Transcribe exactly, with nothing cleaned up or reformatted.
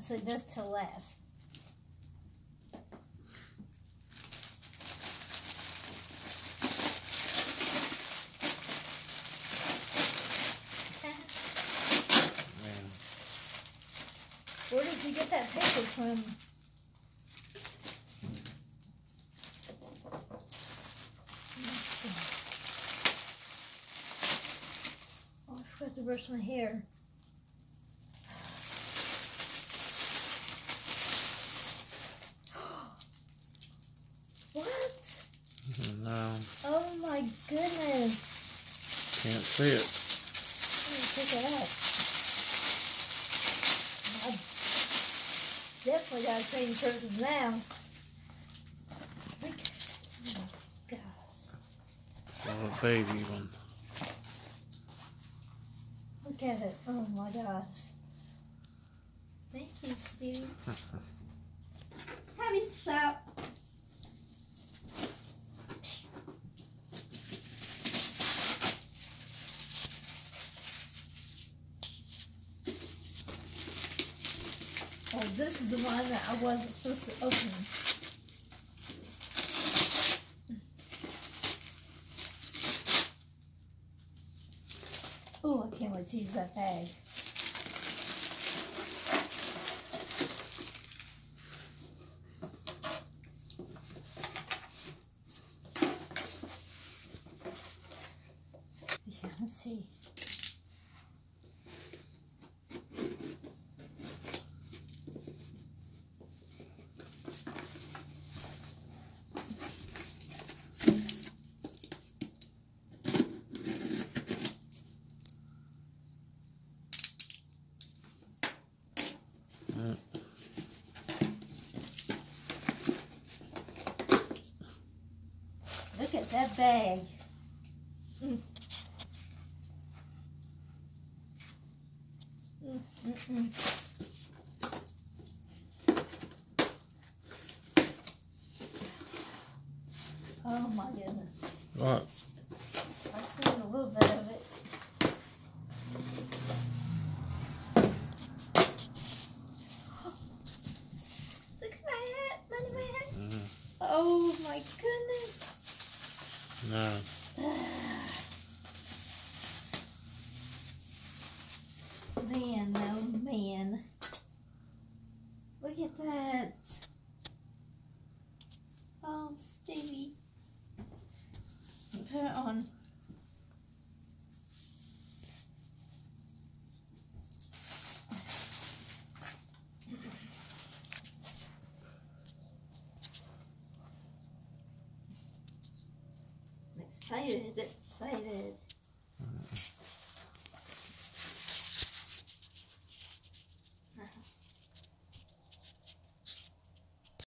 So this till last. Where did you get that paper from? Oh, I forgot to brush my hair. What? No. Oh my goodness. Can't see it. Let me pick it up. I definitely got a training person now. Look. Oh gosh. Oh, a baby one. Look at it. Oh my gosh. Thank you, Stu. Have you stop? Oh, this is the one that I wasn't supposed to open. Oh, I can't wait to use that bag. Yeah, let's see. Mm. Look at that bag. Mm. Mm, mm, mm. Oh my goodness. What? I've seen a little bit of it. Look at my hat, Money Man. Mm. Oh my goodness. No. Man, oh man. Look at that. Oh, Stevie. Put it on. I'm excited, excited.